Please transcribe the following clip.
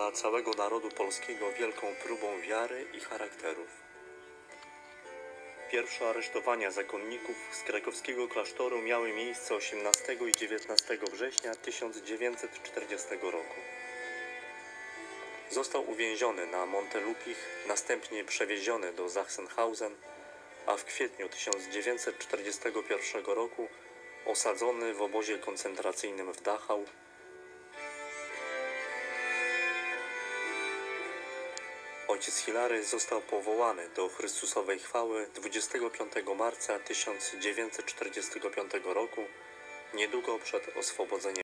dla całego narodu polskiego wielką próbą wiary i charakterów. Pierwsze aresztowania zakonników z krakowskiego klasztoru miały miejsce 18 i 19 września 1940 roku. Został uwięziony na Montelupich, następnie przewieziony do Sachsenhausen, a w kwietniu 1941 roku osadzony w obozie koncentracyjnym w Dachau. Ojciec Hilary został powołany do Chrystusowej chwały 25 marca 1945 roku, niedługo przed oswobodzeniem